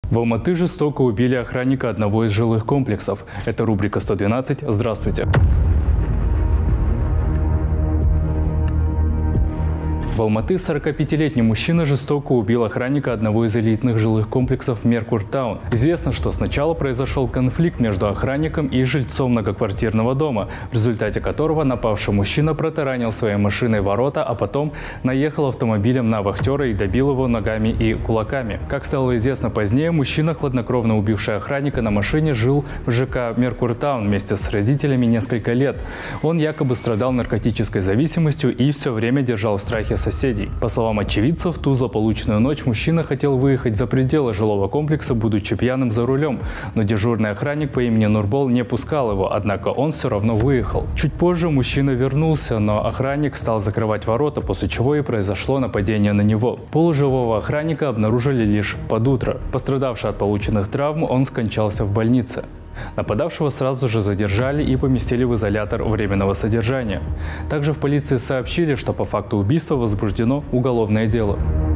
В Алматы жестоко убили охранника одного из жилых комплексов. Это рубрика 112. Здравствуйте. В Алматы 45-летний мужчина жестоко убил охранника одного из элитных жилых комплексов Меркуртаун. Известно, что сначала произошел конфликт между охранником и жильцом многоквартирного дома, в результате которого напавший мужчина протаранил своей машиной ворота, а потом наехал автомобилем на вахтера и добил его ногами и кулаками. Как стало известно позднее, мужчина, хладнокровно убивший охранника на машине, жил в ЖК Меркуртаун вместе с родителями несколько лет. Он якобы страдал наркотической зависимостью и все время держал в страхе соседей. По словам очевидцев, в ту злополучную ночь мужчина хотел выехать за пределы жилого комплекса, будучи пьяным за рулем, но дежурный охранник по имени Нурбол не пускал его, однако он все равно выехал. Чуть позже мужчина вернулся, но охранник стал закрывать ворота, после чего и произошло нападение на него. Полуживого охранника обнаружили лишь под утро. Пострадавший от полученных травм, он скончался в больнице. Нападавшего сразу же задержали и поместили в изолятор временного содержания. Также в полиции сообщили, что по факту убийства возбуждено уголовное дело.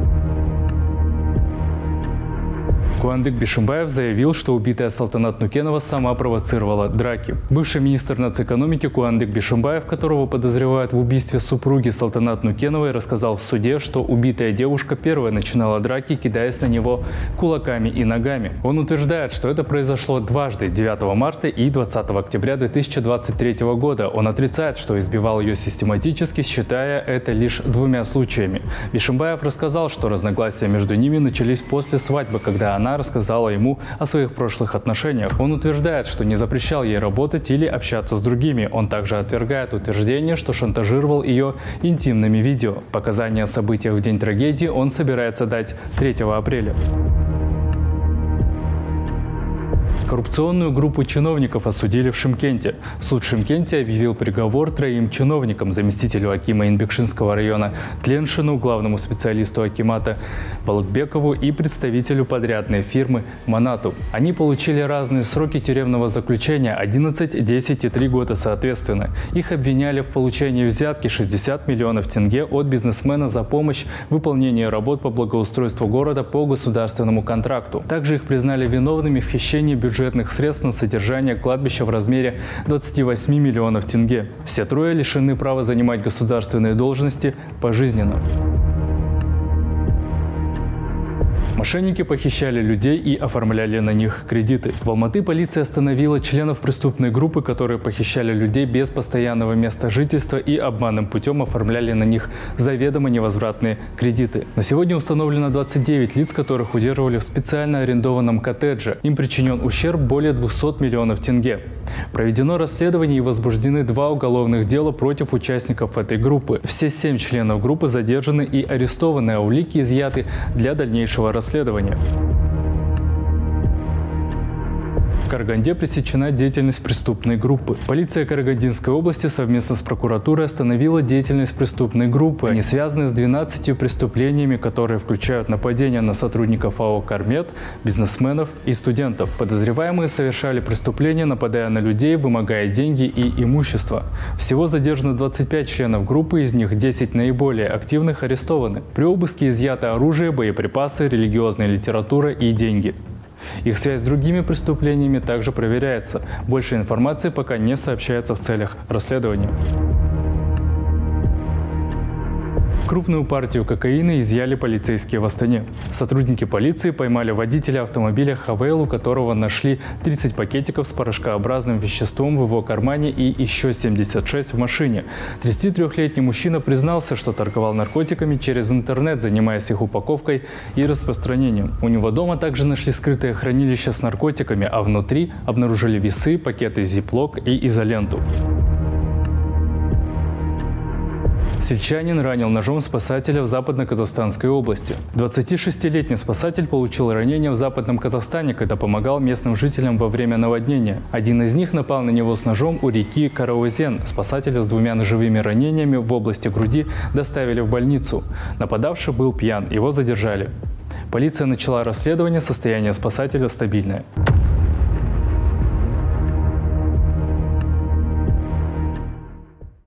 Куандык Бишимбаев заявил, что убитая Салтанат Нукенова сама провоцировала драки. Бывший министр нацэкономики Куандык Бишимбаев, которого подозревают в убийстве супруги Салтанат Нукеновой, рассказал в суде, что убитая девушка первая начинала драки, кидаясь на него кулаками и ногами. Он утверждает, что это произошло дважды – 9 марта и 20 октября 2023 года. Он отрицает, что избивал ее систематически, считая это лишь двумя случаями. Бишимбаев рассказал, что разногласия между ними начались после свадьбы, когда она рассказала ему о своих прошлых отношениях. Он утверждает, что не запрещал ей работать или общаться с другими. Он также отвергает утверждение, что шантажировал ее интимными видео. Показания о событиях в день трагедии он собирается дать 3 апреля. Коррупционную группу чиновников осудили в Шымкенте. Суд Шымкенте объявил приговор 3 чиновникам: заместителю акима Инбекшинского района Тленшину, главному специалисту акимата Балыкбекову и представителю подрядной фирмы Манату. Они получили разные сроки тюремного заключения – 11, 10 и 3 года соответственно. Их обвиняли в получении взятки 60 миллионов тенге от бизнесмена за помощь в выполнении работ по благоустройству города по государственному контракту. Также их признали виновными в хищении бюджетных средств на содержание кладбища в размере 28 миллионов тенге. Все 3 лишены права занимать государственные должности пожизненно. Мошенники похищали людей и оформляли на них кредиты. В Алматы полиция остановила членов преступной группы, которые похищали людей без постоянного места жительства и обманным путем оформляли на них заведомо невозвратные кредиты. На сегодня установлено 29 лиц, которых удерживали в специально арендованном коттедже. Им причинен ущерб более 200 миллионов тенге. Проведено расследование и возбуждены 2 уголовных дела против участников этой группы. Все 7 членов группы задержаны и арестованы, а улики изъяты для дальнейшего расследования. В Караганде пресечена деятельность преступной группы. Полиция Карагандинской области совместно с прокуратурой остановила деятельность преступной группы. Они связаны с 12 преступлениями, которые включают нападения на сотрудников АО «Кармет», бизнесменов и студентов. Подозреваемые совершали преступления, нападая на людей, вымогая деньги и имущество. Всего задержано 25 членов группы, из них 10 наиболее активных арестованы. При обыске изъято оружие, боеприпасы, религиозная литература и деньги. Их связь с другими преступлениями также проверяется. Больше информации пока не сообщается в целях расследования. Крупную партию кокаина изъяли полицейские в Астане. Сотрудники полиции поймали водителя автомобиля «Хавейл», у которого нашли 30 пакетиков с порошкообразным веществом в его кармане и еще 76 в машине. 33-летний мужчина признался, что торговал наркотиками через интернет, занимаясь их упаковкой и распространением. У него дома также нашли скрытое хранилище с наркотиками, а внутри обнаружили весы, пакеты Ziploc и изоленту. Сельчанин ранил ножом спасателя в Западно-Казахстанской области. 26-летний спасатель получил ранение в Западном Казахстане, когда помогал местным жителям во время наводнения. Один из них напал на него с ножом у реки Караозен. Спасателя с 2 ножевыми ранениями в области груди доставили в больницу. Нападавший был пьян, его задержали. Полиция начала расследование, состояние спасателя стабильное.